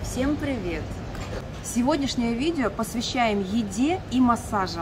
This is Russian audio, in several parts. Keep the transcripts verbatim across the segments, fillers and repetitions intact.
Всем привет! Сегодняшнее видео посвящаем еде и массажам.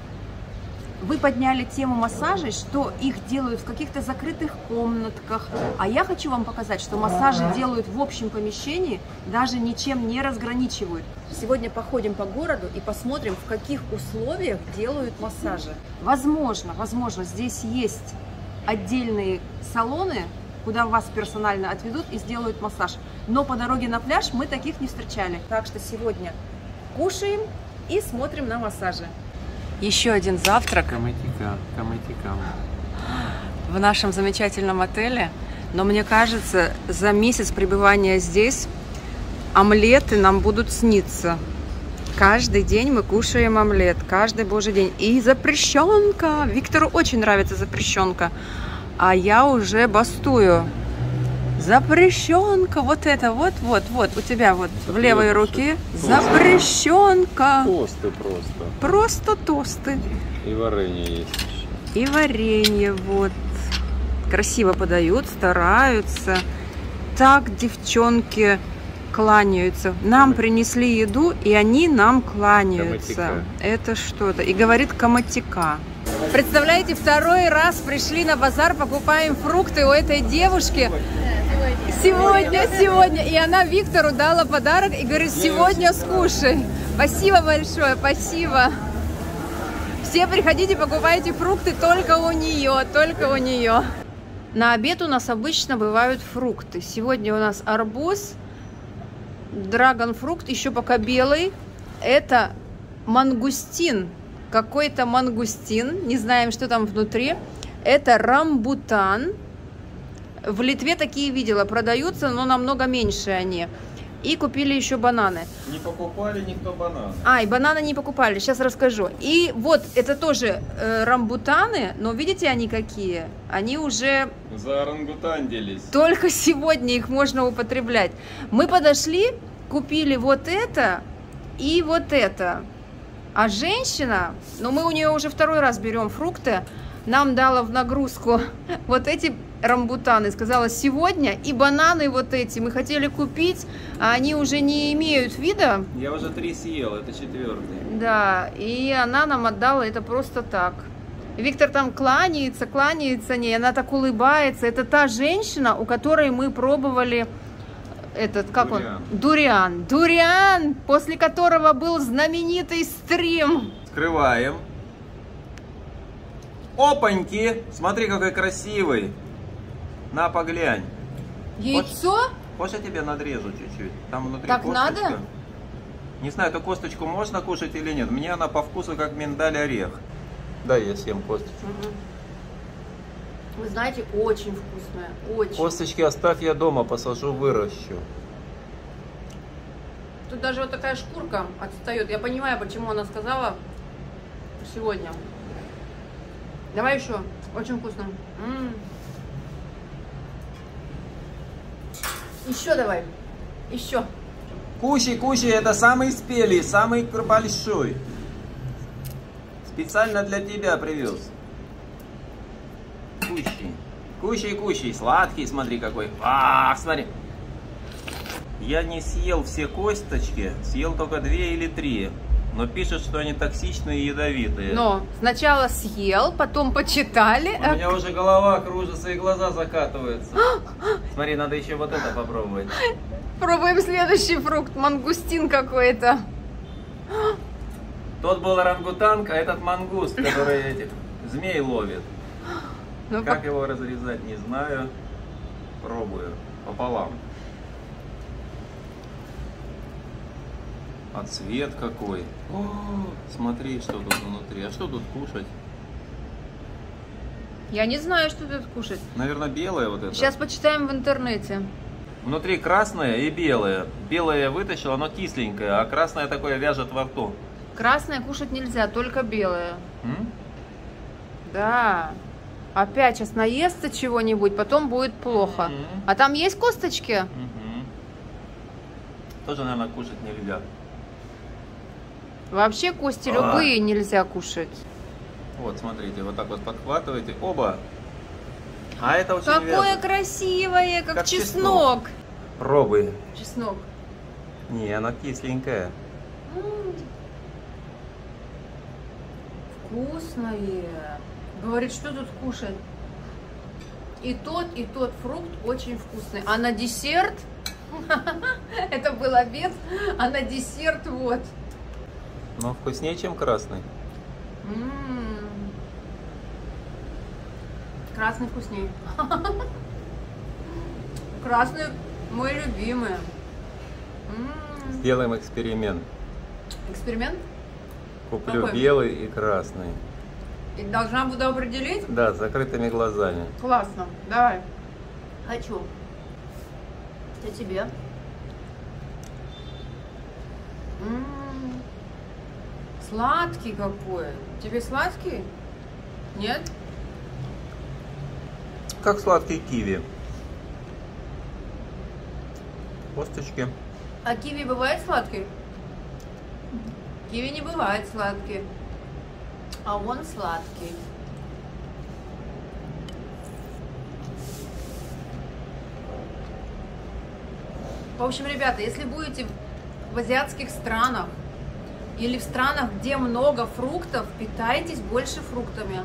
Вы подняли тему массажей, что их делают в каких-то закрытых комнатках, а я хочу вам показать, что массажи делают в общем помещении, даже ничем не разграничивают. Сегодня походим по городу и посмотрим, в каких условиях делают массажи. Возможно, возможно, здесь есть отдельные салоны, куда вас персонально отведут и сделают массаж. Но по дороге на пляж мы таких не встречали. Так что сегодня кушаем и смотрим на массажи. Еще один завтрак Каматика, каматика. в нашем замечательном отеле. Но мне кажется, за месяц пребывания здесь омлеты нам будут сниться. Каждый день мы кушаем омлет, каждый божий день. И запрещенка. Виктору очень нравится запрещенка. А я уже бастую. Запрещенка. Вот это вот, вот, вот. У тебя вот в левой руке запрещенка. Тосты просто. Просто тосты. И варенье есть еще. И варенье, вот. Красиво подают, стараются. Так девчонки кланяются. Нам принесли еду, и они нам кланяются. Каматика. Это что-то. И говорит каматика. Представляете, второй раз пришли на базар, покупаем фрукты у этой девушки. Сегодня, сегодня. И она Виктору дала подарок и говорит, сегодня скушай. Спасибо большое, спасибо. Все приходите, покупайте фрукты только у нее, только у нее. На обед у нас обычно бывают фрукты. Сегодня у нас арбуз, драгонфрукт, еще пока белый. Это мангустин. Какой-то мангустин, не знаем, что там внутри. Это рамбутан. В Литве такие видела, продаются, но намного меньше они. И купили еще бананы. Не покупали никто бананы. А, и бананы не покупали, сейчас расскажу. И вот, это тоже э, рамбутаны, но видите они какие? Они уже... Заорангутанились. Только сегодня их можно употреблять. Мы подошли, купили вот это и вот это. А женщина, ну мы у нее уже второй раз берем фрукты, нам дала в нагрузку вот эти рамбутаны. Сказала, сегодня и бананы вот эти мы хотели купить, а они уже не имеют вида. Я уже три съел, это четвертый. Да, и она нам отдала это просто так. Виктор там кланяется, кланяется ней, она так улыбается. Это та женщина, у которой мы пробовали... Этот, как дуриан. он? Дуриан. Дуриан, после которого был знаменитый стрим. Скрываем. Опаньки! Смотри, какой красивый. На, поглянь. Яйцо? Хочешь, я тебе надрежу чуть-чуть? Там внутри Так косточка. надо? Не знаю, эту косточку можно кушать или нет. Мне она по вкусу как миндаль-орех. Да, я съем косточку. Угу. Вы знаете, очень вкусная, очень. Косточки оставь, я дома посажу, выращу. Тут даже вот такая шкурка отстает. Я понимаю, почему она сказала сегодня. Давай еще. Очень вкусно. М-м. Еще давай. Еще. Кушай, кушай, это самый спелый, самый большой. Специально для тебя привез. Кущий. Кущий, кущий. Сладкий, смотри какой. А, смотри. Я не съел все косточки, съел только две или три. Но пишут, что они токсичные и ядовитые. Но сначала съел, потом почитали. У меня уже голова кружится и глаза закатываются. Смотри, надо еще вот это попробовать. Пробуем следующий фрукт. Мангустин какой-то. Тот был орангутанг, а этот мангуст, который этих змей ловит. Ну, Как по... его разрезать, не знаю. Пробую. Пополам. А цвет какой. О, смотри, что тут внутри. А что тут кушать? Я не знаю, что тут кушать. Наверное, белое вот это. Сейчас почитаем в интернете. Внутри красное и белое. Белое я вытащил, оно кисленькое, а красное такое вяжет во рту. Красное кушать нельзя, только белое. М? Да. Опять сейчас наестся чего-нибудь, потом будет плохо. Мгм. А там есть косточки? Мгм. Тоже, наверное, кушать нельзя. Вообще кости А. любые нельзя кушать. Вот, смотрите, вот так вот подхватываете. Оба. А это очень Какое вяжет. красивое, как, Как чеснок. Пробуй. Чеснок. Не, она кисленькая. Вкусное. Говорит, что тут кушать? И тот, и тот фрукт очень вкусный. А на десерт, это был обед, а на десерт вот. Но вкуснее, чем красный. М-м-м. Красный вкуснее. Красный мой любимый. М-м. Сделаем эксперимент. Эксперимент? Куплю Какой? белый и красный. И должна буду определить? Да, с закрытыми глазами. Классно, давай. Хочу. Это тебе. М-м-м. Сладкий какой. Тебе сладкий? Нет? Как сладкий киви. Косточки. А киви бывает сладкий? Киви не бывает сладкий. А он сладкий. В общем, ребята, если будете в азиатских странах или в странах, где много фруктов, питайтесь больше фруктами.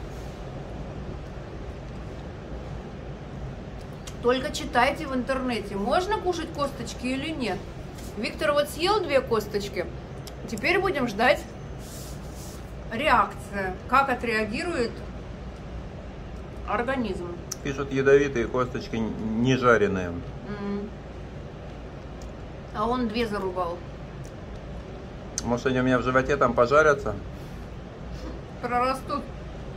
Только читайте в интернете, можно кушать косточки или нет. Виктор вот съел две косточки. Теперь будем ждать реакции, как отреагирует организм. Пишут, ядовитые косточки не жареные. М. А он две зарубал. Может, они у меня в животе там пожарятся? Прорастут.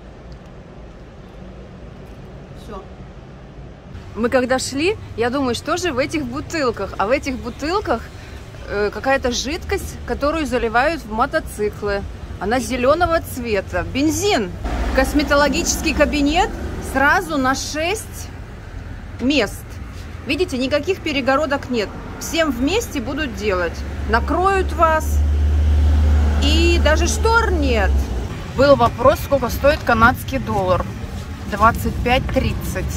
Все. Мы когда шли, я думаю, что же в этих бутылках? А в этих бутылках э, какая-то жидкость, которую заливают в мотоциклы. Она зеленого цвета. Бензин. Косметологический кабинет сразу на шесть мест. Видите, никаких перегородок нет. Всем вместе будут делать. Накроют вас. И даже штор нет. Был вопрос, сколько стоит канадский доллар. двадцать пять тридцать.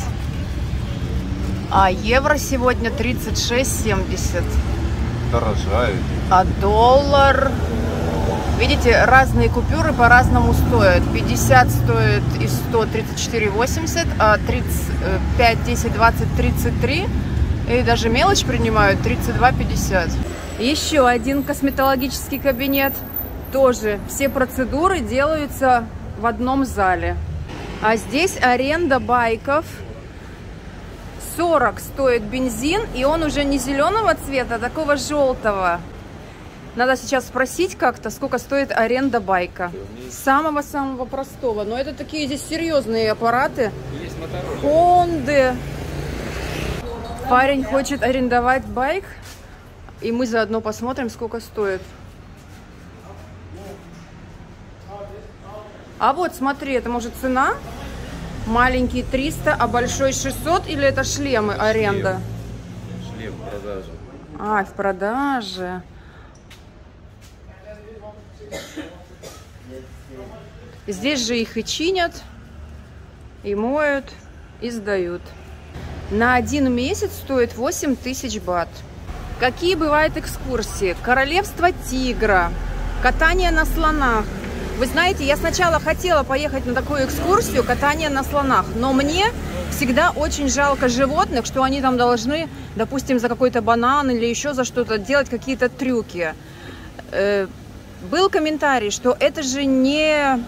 А евро сегодня тридцать шесть семьдесят. Дорожают. А доллар... Видите, разные купюры по-разному стоят. пятьдесят стоит и сто тридцать четыре восемьдесят, а тридцать пять, десять, двадцать, тридцать три. И даже мелочь принимают тридцать два пятьдесят. Еще один косметологический кабинет. Тоже все процедуры делаются в одном зале. А здесь аренда байков. сорок стоит бензин, и он уже не зеленого цвета, а такого желтого. Надо сейчас спросить как-то, сколько стоит аренда байка. Самого-самого простого. Но это такие здесь серьезные аппараты. Хонды. Парень хочет арендовать байк, и мы заодно посмотрим, сколько стоит. А вот, смотри, это может цена? Маленький триста, а большой шестьсот, или это шлемы аренда? Шлем в продаже. А, в продаже. Здесь же их и чинят, и моют, и сдают. На один месяц стоит восемь тысяч бат. Какие бывают экскурсии? Королевство тигра, катание на слонах. Вы знаете, я сначала хотела поехать на такую экскурсию, катание на слонах, но мне всегда очень жалко животных, что они там должны, допустим, за какой-то банан или еще за что-то делать какие-то трюки. Э, был комментарий, что это же не,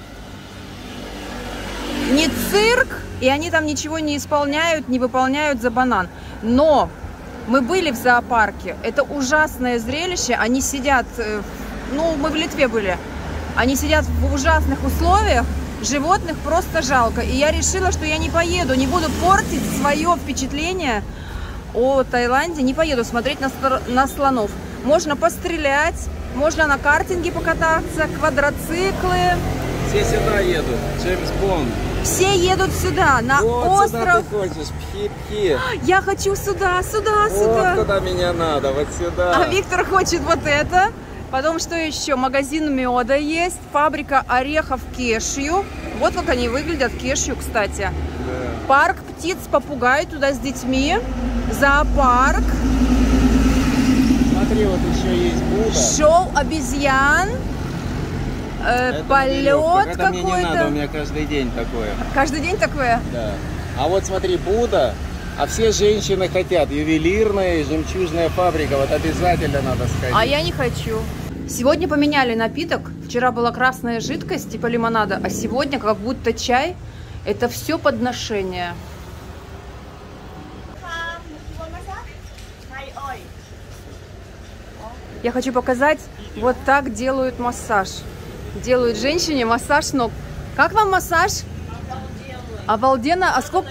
не цирк, и они там ничего не исполняют, не выполняют за банан. Но мы были в зоопарке, это ужасное зрелище, они сидят, э, ну, мы в Литве были, они сидят в ужасных условиях, животных просто жалко. И я решила, что я не поеду, не буду портить свое впечатление о Таиланде, не поеду смотреть на, на слонов. Можно пострелять, можно на картинге покататься, квадроциклы. Все сюда едут, Джеймс Бонд. Все едут сюда, на вот остров. Сюда ты хочешь, пхи-пхи. Я хочу сюда, сюда, вот сюда. Вот куда меня надо, вот сюда. А Виктор хочет вот это. Потом что еще? Магазин меда есть, фабрика орехов Кешью. Вот как они выглядят, Кешью, кстати. Да. Парк птиц, попугай, туда с детьми. Зоопарк. Смотри, вот еще есть Будда. Шоу обезьян. Э, Это полет это мне не надо, у какой-то. меня каждый день такое. Каждый день такое? Да. А вот смотри, Будда, а все женщины хотят. Ювелирная, жемчужная фабрика, вот обязательно надо сходить. А я не хочу. Сегодня поменяли напиток. Вчера была красная жидкость типа лимонада, а сегодня как будто чай. Это все подношение. Я хочу показать, вот так делают массаж. Делают женщине массаж ног. Как вам массаж? Обалденно. Обалденно. А сколько?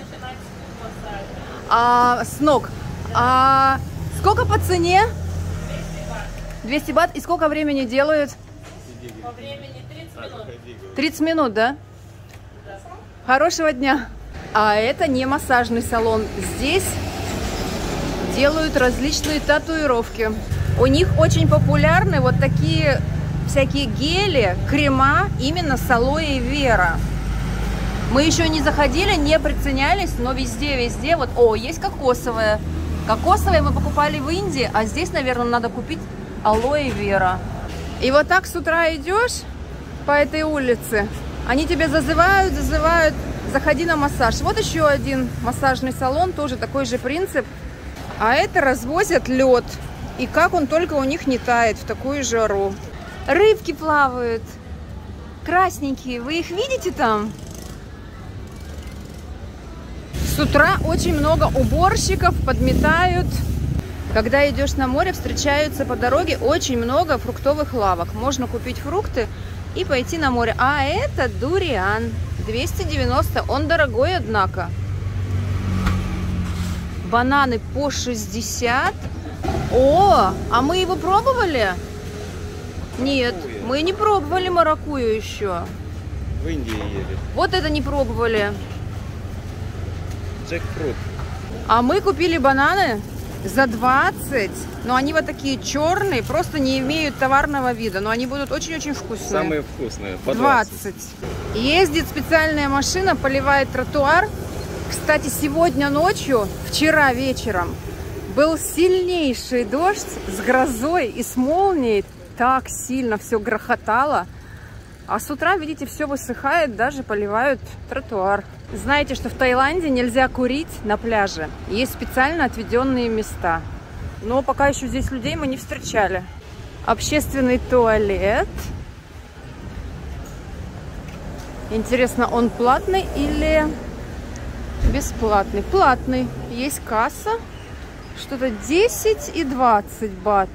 А, с ног. А сколько по цене? двести бат. И сколько времени делают? По времени тридцать минут. тридцать минут, да? Хорошего дня. А это не массажный салон. Здесь делают различные татуировки. У них очень популярны вот такие всякие гели, крема именно с алоэ вера. Мы еще не заходили, не приценялись, но везде-везде вот, о, есть кокосовое. Кокосовое мы покупали в Индии, а здесь, наверное, надо купить алоэ вера. И вот так с утра идешь по этой улице, они тебя зазывают, зазывают, заходи на массаж. Вот еще один массажный салон, тоже такой же принцип. А это развозят лед. И как он только у них не тает в такую жару. Рыбки плавают. Красненькие. Вы их видите там? С утра очень много уборщиков подметают. Когда идешь на море, встречаются по дороге очень много фруктовых лавок. Можно купить фрукты и пойти на море. А это дуриан. двести девяносто. Он дорогой, однако. Бананы по шестьдесят. О, а мы его пробовали? Нет, мы не пробовали маракую еще. В Индии ели. Вот это не пробовали. Джекфрут. А мы купили бананы за двадцать. Но они вот такие черные, просто не имеют товарного вида. Но они будут очень-очень вкусные. Самые вкусные. По двадцать. двадцать. Ездит специальная машина, поливает тротуар. Кстати, сегодня ночью, вчера вечером, был сильнейший дождь с грозой и с молнией. Так сильно все грохотало. А с утра, видите, все высыхает, даже поливают тротуар. Знаете, что в Таиланде нельзя курить на пляже. Есть специально отведенные места. Но пока еще здесь людей мы не встречали. Общественный туалет. Интересно, он платный или бесплатный? Платный. Есть касса. Что-то десять и двадцать бат.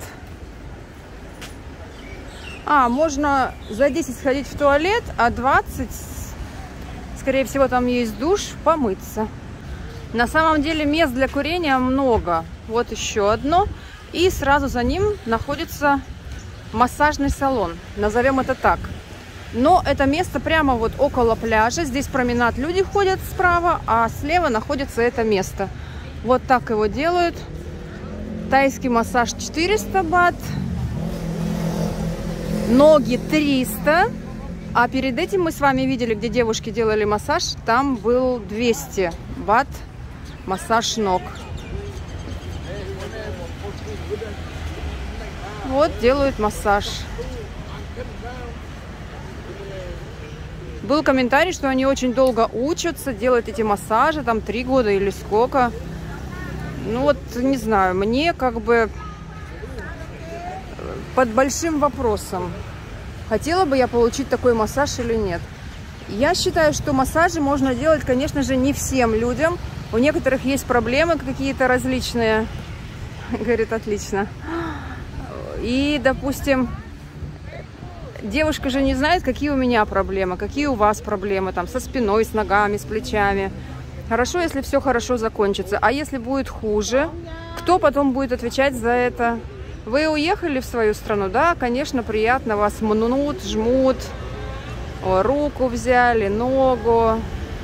А, можно за десять сходить в туалет, а двадцать, скорее всего, там есть душ, помыться. На самом деле мест для курения много. Вот еще одно. И сразу за ним находится массажный салон. Назовем это так. Но это место прямо вот около пляжа. Здесь променад, люди ходят справа, а слева находится это место. Вот так его делают. Тайский массаж четыреста бат. Ноги триста. А перед этим мы с вами видели, где девушки делали массаж. Там был двести бат массаж ног. Вот делают массаж. Был комментарий, что они очень долго учатся делать эти массажи, там три года или сколько. Ну вот, не знаю, мне как бы под большим вопросом, хотела бы я получить такой массаж или нет. Я считаю, что массажи можно делать, конечно же, не всем людям. У некоторых есть проблемы какие-то различные. Говорит, отлично. И, допустим, девушка же не знает, какие у меня проблемы, какие у вас проблемы, там, со спиной, с ногами, с плечами. Хорошо, если все хорошо закончится. А если будет хуже, кто потом будет отвечать за это? Вы уехали в свою страну? Да, конечно, приятно. Вас мнут, жмут, о, руку взяли, ногу.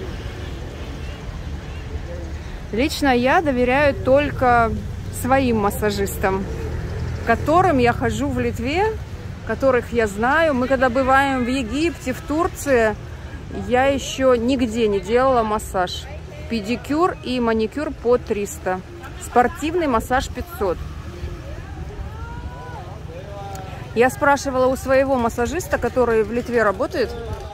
Лично я доверяю только своим массажистам, к которым я хожу в Литве, которых я знаю. Мы когда бываем в Египте, в Турции, я еще нигде не делала массаж. Педикюр и маникюр по триста. Спортивный массаж пятьсот. Я спрашивала у своего массажиста, который в Литве работает.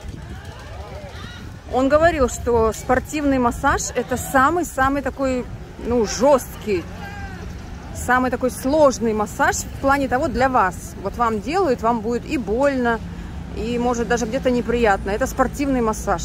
Он говорил, что спортивный массаж – это самый-самый такой, ну, жесткий, самый такой сложный массаж в плане того для вас. Вот вам делают, вам будет и больно, и может даже где-то неприятно. Это спортивный массаж.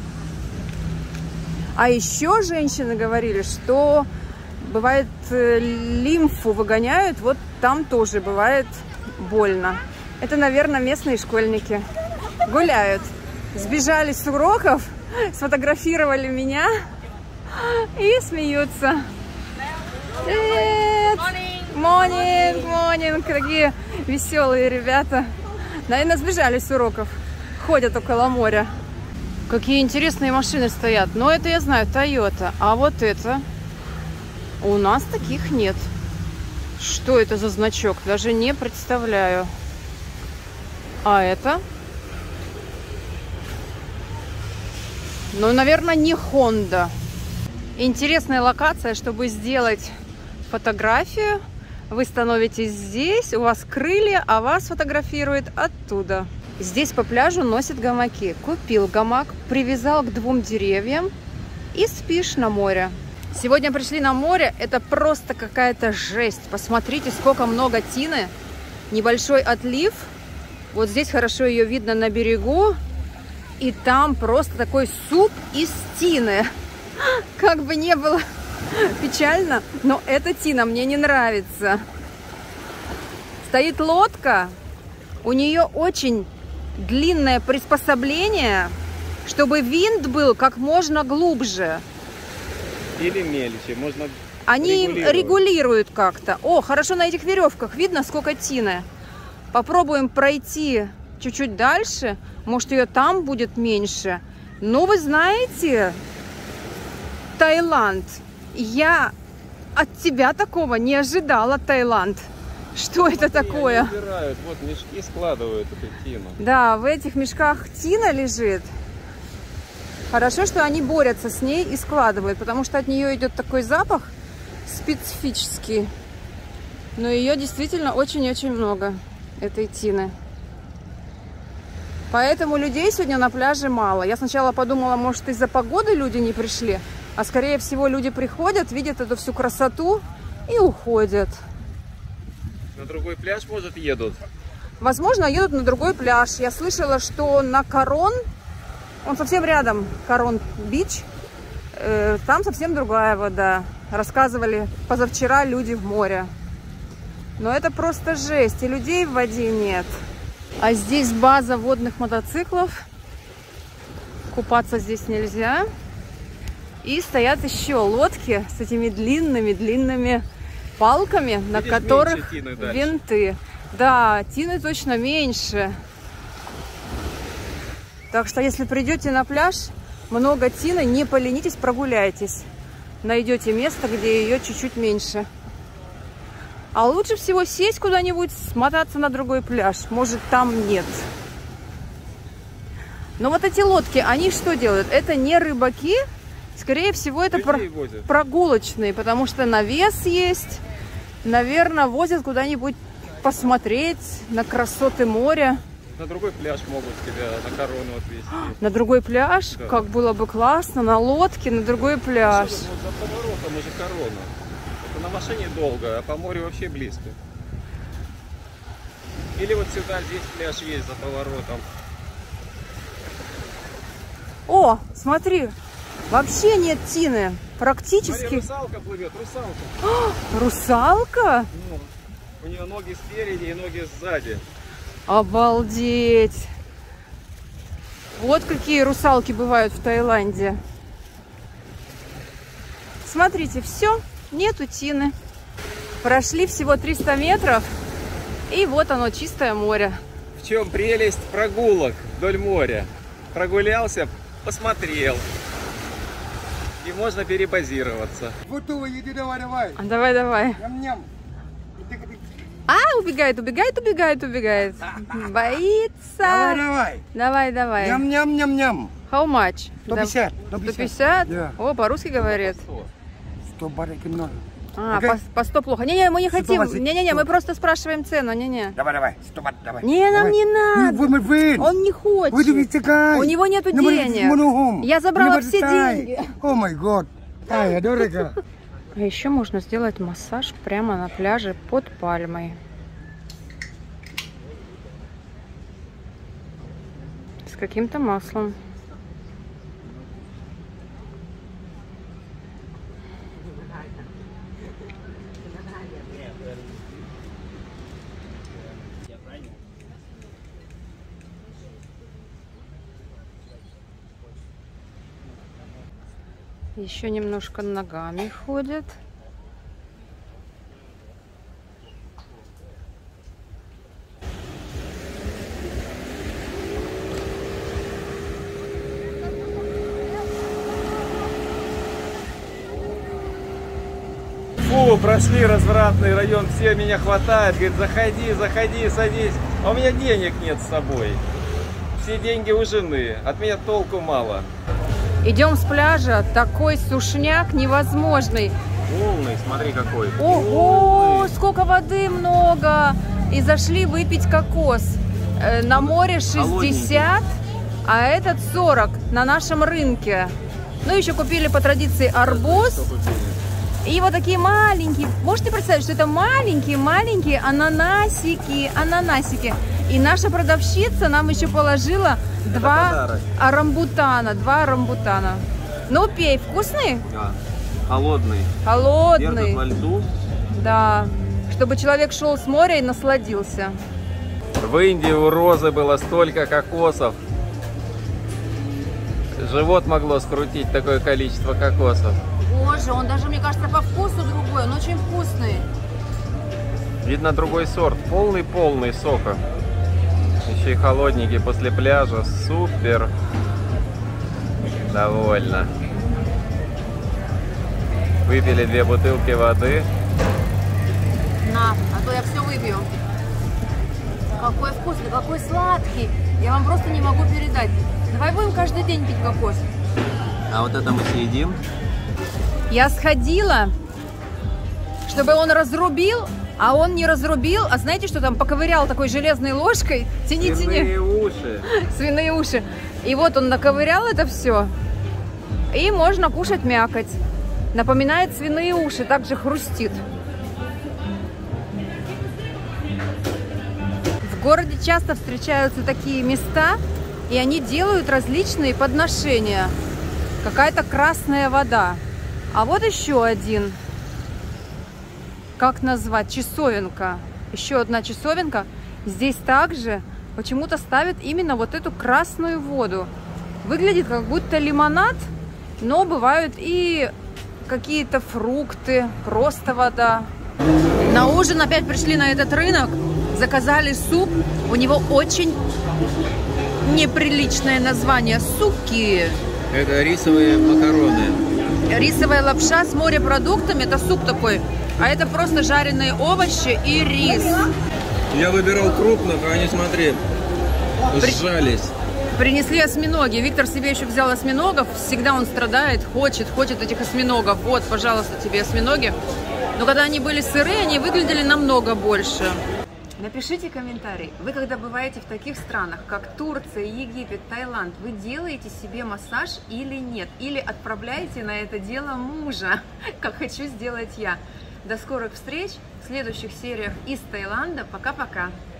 А еще женщины говорили, что бывает лимфу выгоняют, вот там тоже бывает больно. Это, наверное, местные школьники гуляют. Сбежали с уроков, сфотографировали меня и смеются. Привет! Morning, morning, какие веселые ребята. Наверное, сбежали с уроков, ходят около моря. Какие интересные машины стоят. Но это я знаю, Toyota. А вот это у нас таких нет. Что это за значок? Даже не представляю. А это? Ну, наверное, не Honda. Интересная локация, чтобы сделать фотографию. Вы становитесь здесь, у вас крылья, а вас фотографируют оттуда. Здесь по пляжу носят гамаки. Купил гамак, привязал к двум деревьям и спишь на море. Сегодня пришли на море, это просто какая-то жесть. Посмотрите, сколько много тины. Небольшой отлив. Вот здесь хорошо ее видно на берегу. И там просто такой суп из тины. Как бы не было печально, но эта тина мне не нравится. Стоит лодка. У нее очень длинное приспособление, чтобы винт был как можно глубже. Или мельче, можно Они регулировать. регулируют как-то. О, хорошо, на этих веревках видно, сколько тины. Попробуем пройти чуть-чуть дальше. Может, ее там будет меньше. Но вы знаете, Таиланд, я от тебя такого не ожидала, Таиланд. Что это такое? Они убирают, вот мешки складывают эту тину. Да, в этих мешках тина лежит. Хорошо, что они борются с ней и складывают, потому что от нее идет такой запах специфический. Но ее действительно очень-очень много, этой тины. Поэтому людей сегодня на пляже мало. Я сначала подумала, может, из-за погоды люди не пришли, а скорее всего люди приходят, видят эту всю красоту и уходят. На другой пляж, может, едут? Возможно, едут на другой пляж. Я слышала, что на Корон, он совсем рядом, Корон-Бич, э, там совсем другая вода. Рассказывали позавчера люди в море. Но это просто жесть, и людей в воде нет. А здесь база водных мотоциклов. Купаться здесь нельзя. И стоят еще лодки с этими длинными-длинными палками, на Видишь, которых тины винты. Да, тины точно меньше. Так что, если придете на пляж, много тины, не поленитесь, прогуляйтесь. Найдете место, где ее чуть-чуть меньше. А лучше всего сесть куда-нибудь, смотаться на другой пляж. Может, там нет. Но вот эти лодки, они что делают? Это не рыбаки. Скорее всего, это про прогулочные, потому что навес есть. Наверное, возят куда-нибудь посмотреть на красоты моря. На другой пляж могут тебя на Корону отвезти. На другой пляж? Да. Как было бы классно. На лодке на другой пляж. Вот за поворотом уже Корона. Это на машине долго, а по морю вообще близко. Или вот сюда, здесь пляж есть за поворотом. О, смотри, вообще нет тины. Практически. Смотри, русалка плывет, русалка. А, русалка? Ну, у нее ноги спереди и ноги сзади. Обалдеть! Вот какие русалки бывают в Таиланде. Смотрите, все, нету тины. Прошли всего триста метров, и вот оно, чистое море. В чем прелесть прогулок вдоль моря? Прогулялся, посмотрел. И можно перебазироваться. Давай, давай. А, убегает, убегает, убегает, убегает. Боится. Давай, давай. Давай, давай. Ням-ням-ням-ням. How much? сто пятьдесят. сто пятьдесят? Да. О, по-русски говорит. сто барик много. А, Окей? по, по сто плохо. Не-не, мы не сто хотим. двадцать. Не-не-не, мы просто спрашиваем цену. Не-не. Давай, давай, сто бат, давай. Не, нам Давай. не надо. Вы, вы, вы. Он не хочет. Вы думаете, как? У него нету Ну, мы денег. много. Я забрала Ну, все тай. деньги. О май год. Ай, дорого. А еще можно сделать массаж прямо на пляже под пальмой. С каким-то маслом. Еще немножко ногами ходят. Фу, прошли развратный район, все меня хватает, говорит, заходи, заходи, садись. А у меня денег нет с собой. Все деньги у жены, от меня толку мало. Идем с пляжа, такой сушняк невозможный. Полный, смотри какой. Ого, сколько воды много. И зашли выпить кокос. Э, На море шестьдесят, а этот сорок на нашем рынке. Ну, еще купили по традиции арбуз. И вот такие маленькие. Можете представить, что это маленькие-маленькие ананасики, ананасики. И наша продавщица нам еще положила два подарок. орамбутана, два орамбутана. Ну, пей, вкусный? Да. Холодный. Холодный. Держат во льду. Да, чтобы человек шел с моря и насладился. В Индии у Розы было столько кокосов. Живот могло скрутить такое количество кокосов. Боже, он даже, мне кажется, по вкусу другой, он очень вкусный. Видно, другой сорт. Полный-полный сока. Еще и холодненький после пляжа. Супер. Довольно. Выпили две бутылки воды. На, а то я все выпью. Какой вкусный, какой сладкий. Я вам просто не могу передать. Давай будем каждый день пить кокос. А вот это мы съедим. Я сходила, чтобы он разрубил, а он не разрубил. А знаете, что там поковырял такой железной ложкой? Тяни, тяни. Свиные уши. Свиные уши. И вот он наковырял это все. И можно кушать мякоть. Напоминает свиные уши, также хрустит. В городе часто встречаются такие места, и они делают различные подношения. Какая-то красная вода. А вот еще один. Как назвать? Часовенка. Еще одна часовенка. Здесь также почему-то ставят именно вот эту красную воду. Выглядит как будто лимонад, но бывают и какие-то фрукты, просто вода. На ужин опять пришли на этот рынок, заказали суп. У него очень неприличное название. Суки. Это рисовые макароны. Рисовая лапша с морепродуктами. Это суп такой. А это просто жареные овощи и рис. Я выбирал крупных, а они, смотри, сжались. Принесли осьминоги. Виктор себе еще взял осьминогов. Всегда он страдает, хочет, хочет этих осьминогов. Вот, пожалуйста, тебе осьминоги. Но когда они были сырые, они выглядели намного больше. Напишите комментарий. Вы, когда бываете в таких странах, как Турция, Египет, Таиланд, вы делаете себе массаж или нет? Или отправляете на это дело мужа, как хочу сделать я. До скорых встреч в следующих сериях из Таиланда. Пока-пока.